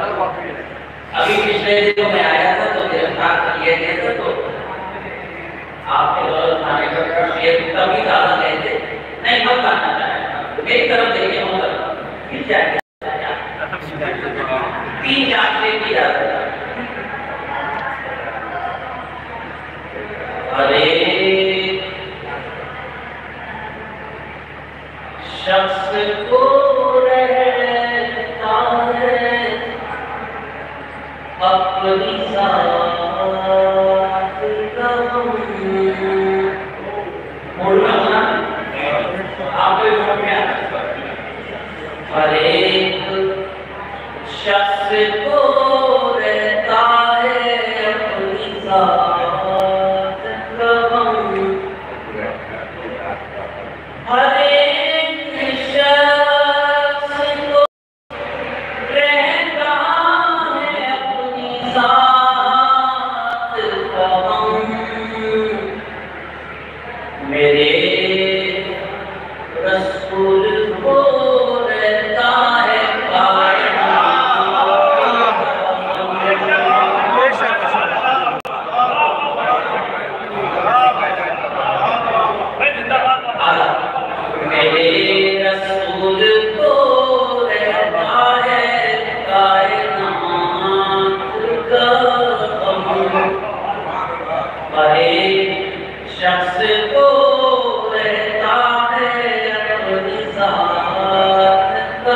अभी पिछले दिनों में आया था तो गिरफ्तार कर लिया गया था, तो आपके द्वारा थाने पर ये तभी ज्यादा कहते नहीं मत करना चाहिए। मेरी तरफ देखिए मतलब क्या 3-4 की जाता है। अरे शख्स को रहता है अपनी साथ का बोलना ना आपको समझ में आता है। हर एक शख्स को रहता है अपनी साथ का हर एक शख्स को रहता है अपनी साथ का मेरे रसूल को रहता है शख्स को रहता है अपनी साथ का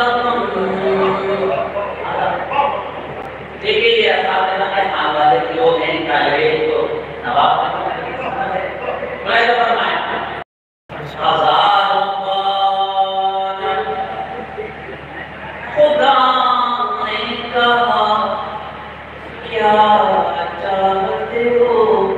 देखिए ये असातिज़ा के हवाले के लोग हैं कायरे तो नवाब मैं फरमाया हज़ारों बार खुदा ने कहा क्या चाहते हो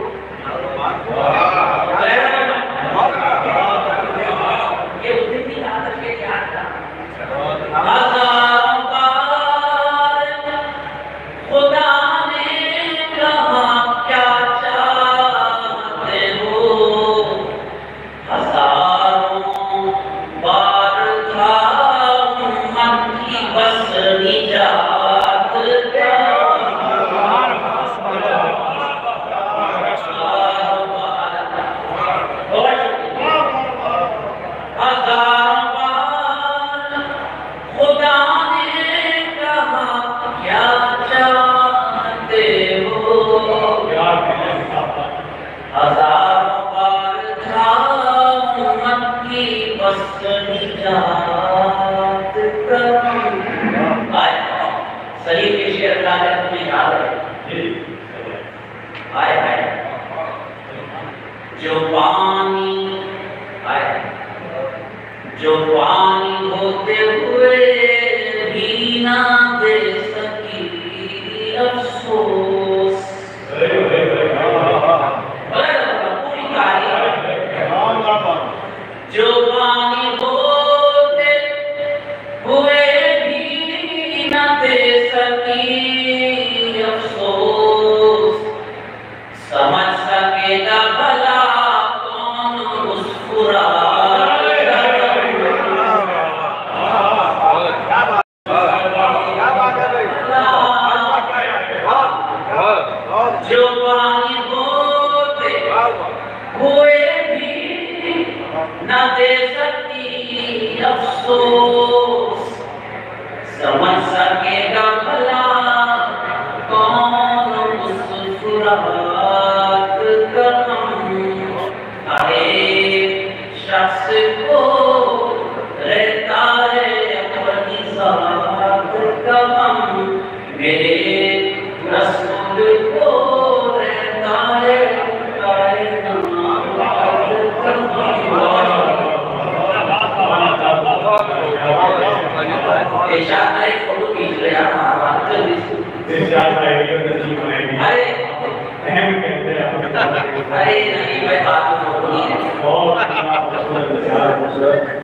शरीर के शेर का तुम्हें याद है आए आए जो पानी आए जो पानी होते हुए भी ना दे सकी अफसोस पूरी कहानी जो पानी होते हुए भी ना दे सकी अफसोस समझ सकेगा भला कौन मुस्कुरा जो पानी होते हुए भी न दे सकती अफसोस समझ सकेगा भला कौन मुस्कुराहट का हर एक शख्स को रहता है अपनी साथ का मेरे रसूल को रहता है फोटो खींच ले यार अरे नहीं भाई बात तो नहीं है।